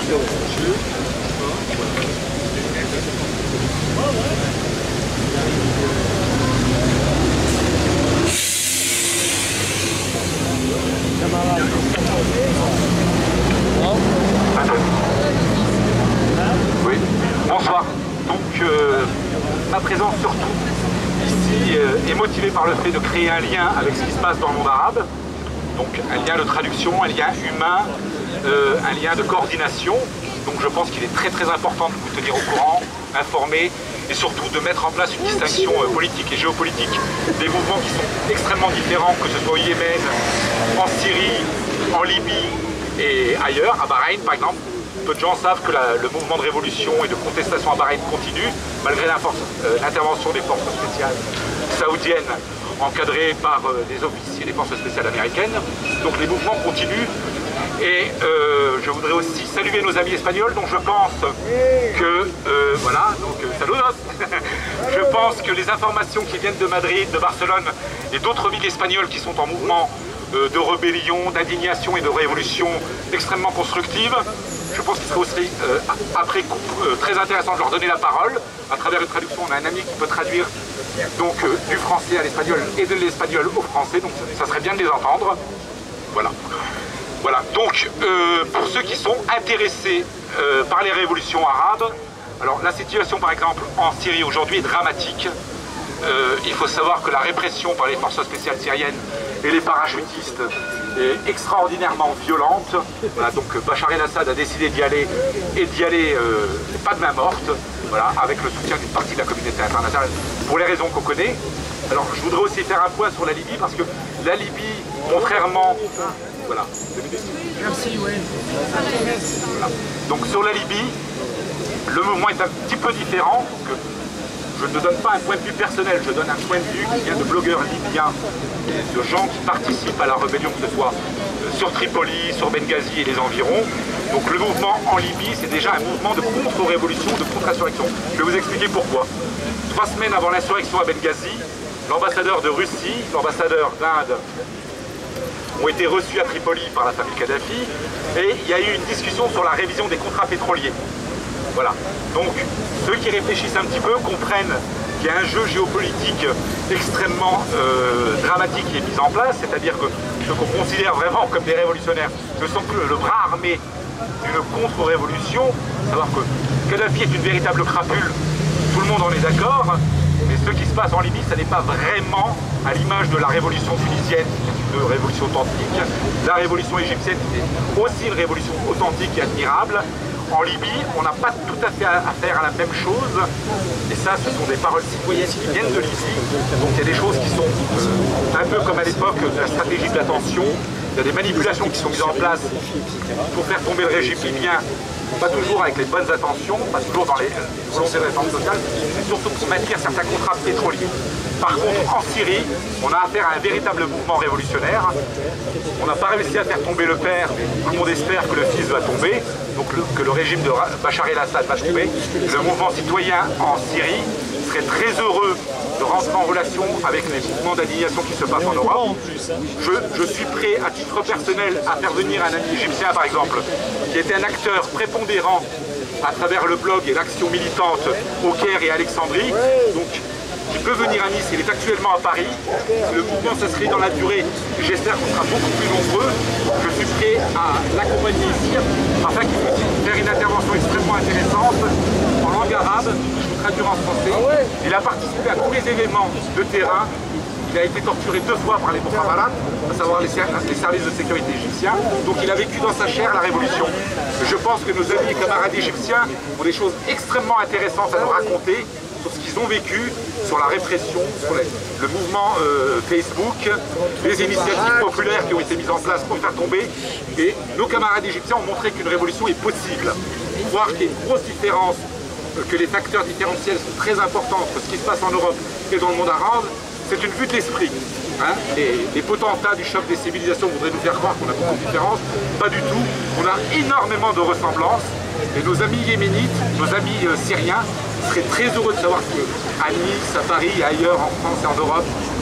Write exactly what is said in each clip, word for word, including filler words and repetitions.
Oui, bonsoir. Donc euh, ma présence surtout ici euh, est motivée par le fait de créer un lien avec ce qui se passe dans le monde arabe. Donc un lien de traduction, un lien humain, euh, un lien de coordination. Donc je pense qu'il est très très important de vous tenir au courant, informer et surtout de mettre en place une distinction euh, politique et géopolitique des mouvements qui sont extrêmement différents, que ce soit au Yémen, en Syrie, en Libye et ailleurs, à Bahreïn par exemple. Peu de gens savent que la, le mouvement de révolution et de contestation à Bahreïn continue, malgré l'intervention euh, des forces spéciales saoudiennes encadrées par euh, des officiers des forces spéciales américaines. Donc les mouvements continuent. Et euh, je voudrais aussi saluer nos amis espagnols, dont je pense que, euh, voilà, donc euh, saludos. Je pense que les informations qui viennent de Madrid, de Barcelone et d'autres villes espagnoles qui sont en mouvement euh, de rébellion, d'indignation et de révolution extrêmement constructive, je pense qu'il serait aussi, euh, après coup, euh, très intéressant de leur donner la parole. À travers une traduction, on a un ami qui peut traduire donc, euh, du français à l'espagnol et de l'espagnol au français, donc ça serait bien de les entendre. Voilà. Voilà, donc euh, pour ceux qui sont intéressés euh, par les révolutions arabes, alors la situation par exemple en Syrie aujourd'hui est dramatique. Euh, il faut savoir que la répression par les forces spéciales syriennes et les parachutistes est extraordinairement violente. Voilà, donc Bachar el-Assad a décidé d'y aller et d'y aller euh, pas de main morte, voilà, avec le soutien d'une partie de la communauté internationale pour les raisons qu'on connaît. Alors je voudrais aussi faire un point sur la Libye parce que la Libye, contrairement... Voilà. Merci, oui. Voilà. Donc sur la Libye, le mouvement est un petit peu différent. Que je ne donne pas un point de vue personnel, je donne un point de vue qui vient de blogueurs libyens, de gens qui participent à la rébellion, que ce soit sur Tripoli, sur Benghazi et les environs. Donc le mouvement en Libye, c'est déjà un mouvement de contre-révolution, de contre-insurrection. Je vais vous expliquer pourquoi. Trois semaines avant l'insurrection à Benghazi, l'ambassadeur de Russie, l'ambassadeur d'Inde, ont été reçus à Tripoli par la famille Kadhafi et il y a eu une discussion sur la révision des contrats pétroliers. Voilà. Donc ceux qui réfléchissent un petit peu comprennent qu'il y a un jeu géopolitique extrêmement euh, dramatique qui est mis en place, c'est-à-dire que ceux qu'on considère vraiment comme des révolutionnaires ne sont que le bras armé d'une contre-révolution, savoir que Kadhafi est une véritable crapule, tout le monde en est d'accord. Mais ce qui se passe en Libye, ça n'est pas vraiment à l'image de la révolution tunisienne, une révolution authentique, la révolution égyptienne qui est aussi une révolution authentique et admirable. En Libye, on n'a pas tout à fait affaire à la même chose, et ça, ce sont des paroles citoyennes qui viennent de Libye, donc il y a des choses qui sont euh, un peu comme à l'époque de la stratégie de la tension, il y a des manipulations qui sont mises en place pour faire tomber le régime libyen, pas toujours avec les bonnes intentions, pas toujours dans les volontés de réforme sociale, mais surtout pour maintenir certains contrats pétroliers. Par contre, en Syrie, on a affaire à un véritable mouvement révolutionnaire. On n'a pas réussi à faire tomber le père, mais tout le monde espère que le fils va tomber, donc le, que le régime de Bachar el-Assad va tomber. Le mouvement citoyen en Syrie serait très heureux de rentrer en relation avec les mouvements d'indignation qui se passent en Europe. Je, je suis prêt, à titre personnel, à faire venir un ami égyptien, par exemple, qui était un acteur prépondérant à travers le blog et l'action militante au Caire et à Alexandrie. Donc, qui peut venir à Nice, il est actuellement à Paris. Le mouvement s'inscrit dans la durée, j'espère qu'on sera beaucoup plus nombreux. Je suis prêt à l'accompagner ici, afin qu'il puisse faire une intervention extrêmement intéressante en langue arabe, je vous traduire en français. Il a participé à tous les éléments de terrain. Il a été torturé deux fois par les Mukhabarat, à savoir les, les services de sécurité égyptiens. Donc il a vécu dans sa chair la révolution. Je pense que nos amis et camarades égyptiens ont des choses extrêmement intéressantes à nous raconter sur ce qu'ils ont vécu, sur la répression, sur les, le mouvement euh, Facebook, les initiatives populaires qui ont été mises en place pour faire tomber. Et nos camarades égyptiens ont montré qu'une révolution est possible. Voir qu'il y a une grosse différence, que les facteurs différentiels sont très importants entre ce qui se passe en Europe et dans le monde arabe, c'est une vue de l'esprit. Hein, les, les potentats du choc des civilisations voudraient nous faire croire qu'on a beaucoup de différences. Pas du tout. On a énormément de ressemblances. Et nos amis yéménites, nos amis euh, syriens, seraient très heureux de savoir qu'à Nice, à Paris et ailleurs en France et en Europe, il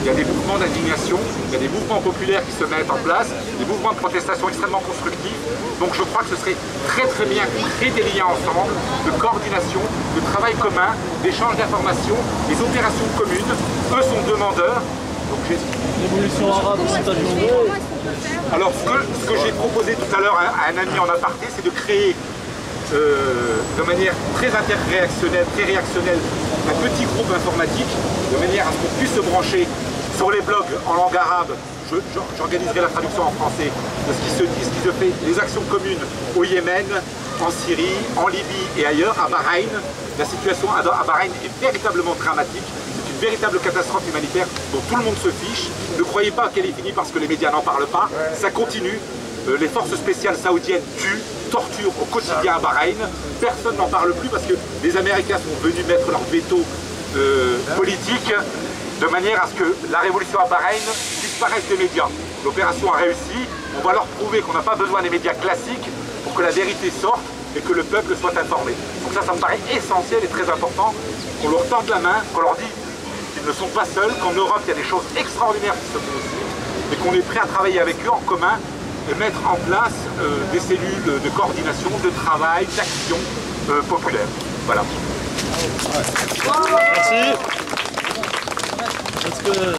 y a des mouvements d'indignation, il y a des mouvements populaires qui se mettent en place, des mouvements de protestation extrêmement constructifs. Donc je crois que ce serait très très bien de créer des liens ensemble, de coordination, de travail commun, d'échange d'informations, des opérations communes. Eux sont demandeurs. L'évolution arabe aux États-Unis. Alors ce que, ce que j'ai proposé tout à l'heure à un ami en aparté, c'est de créer euh, de manière très interréactionnelle, très réactionnelle, un petit groupe informatique, de manière à ce qu'on puisse se brancher sur les blogs en langue arabe. J'organiserai la traduction en français de ce qui se dit, ce qui se fait, les actions communes au Yémen, en Syrie, en Libye et ailleurs, à Bahreïn. La situation à Bahreïn est véritablement dramatique. C'est une véritable catastrophe humanitaire dont tout le monde se fiche. Ne croyez pas qu'elle est finie parce que les médias n'en parlent pas. Ça continue. Euh, les forces spéciales saoudiennes tuent, torturent au quotidien à Bahreïn. Personne n'en parle plus parce que les Américains sont venus mettre leur veto euh, politique de manière à ce que la révolution à Bahreïn disparaisse des médias. L'opération a réussi. On va leur prouver qu'on n'a pas besoin des médias classiques pour que la vérité sorte et que le peuple soit informé. Donc ça, ça me paraît essentiel et très important qu'on leur tende la main, qu'on leur dise qu'ils ne sont pas seuls, qu'en Europe, il y a des choses extraordinaires qui se font aussi, et qu'on est prêt à travailler avec eux en commun et mettre en place euh, des cellules de coordination, de travail, d'action euh, populaire. Voilà. Merci. Est-ce que...